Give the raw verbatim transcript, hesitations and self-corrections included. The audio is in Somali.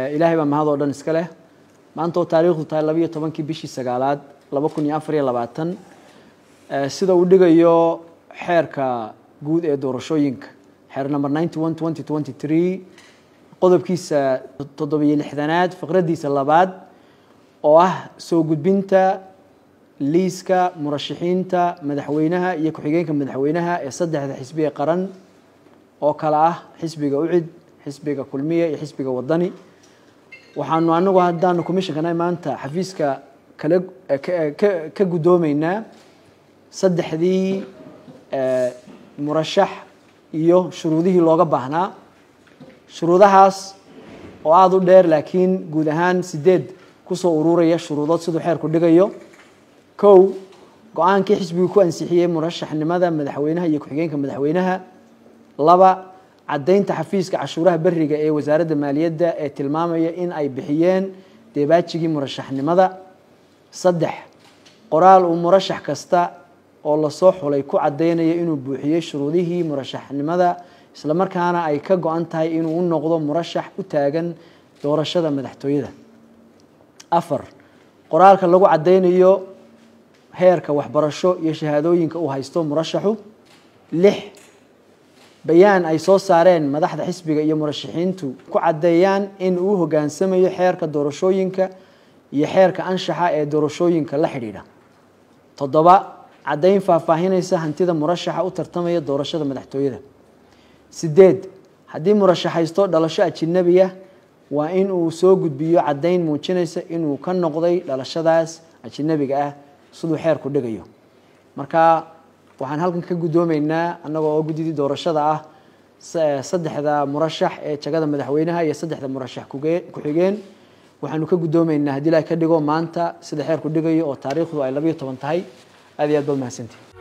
إلهي بمهذا ودن إسكاله ما أنتو تاريخ تايلابية طبعا كي بيشي سجالات لبكون يافري لبعتن سيدا ودقة يو حركة جود إدورشوينك حر نمبر واحد وتسعين عشرين ثلاثة وعشرين قضب كيس تضبي الحدانات فقرة دي سلابات واه سو جود بنتا ليسكا مرشحين تا مدحوينها يكو حقيقة مدحوينها يصدح هذا حسبية قرن أو كلاه حسبية وعد حسبية كلمية حسبية وطني وحنو عنو هدان كوميشن كنا ما أنت حفيزك كلج ك كجدومينا صدح ذي مرشح iyo shuruudihii looga baahnaa shuruudahaas oo aad u dheer laakiin guud ahaan sideed ku soo ururaya shuruudood sidoo xeerku dhigayo kow go'aankii xisbigu ku ansixiyay murashaxnimada madaxweynaha iyo ku-xigeenka madaxweynaha laba cadeynta xafiiska cashuuraha bariga ee wasaaradda maaliyadda ee tilmaamaya in ay bixiyeen deebaajigii murashaxnimada saddex qoraal uu murashax kasta oo la soo xulay ku cadeynaya inuu buuxiyay shuruudihii murashaxnimada isla markaana ay ka go'an tahay inuu u noqdo murashax u taagan doorashada madaxtooyada afar qoraalka lagu cadeynayo heerka waxbarasho iyo shahaadooyinka uu haysto murashaxu lix bayaan ay soo saareen madaxda xisbiga iyo murashaxiintu ku cadeeyaan in uu hoggaansamayo xeerka doorashooyinka iyo xeerka anshaxa ee doorashooyinka la xidhiidha toddoba عدين فافاهينيسا هانتيدا مرشحة u tartamaya doorashada madaxtooyada sideed hadii murashaxaysto dhalasho ajnabiga waa in uu soo gudbiyo cadeyn muujinaysa inuu ka noqday dhalashadaas ajnabiga ah sidoo xeerku dhigayo marka waxaan halkan ka gudoomeynaa anagoo oo gudidi doorashada ah saddexda murashax ee jagada madaxweynaha iyo saddexda murashax ku xigeen waxaanu ka gudoomeynaa hadii la ka dhigo maanta sida xeerku dhigayo oo taariikhdu ay laba iyo toban tahay هذه أدب المهسنتي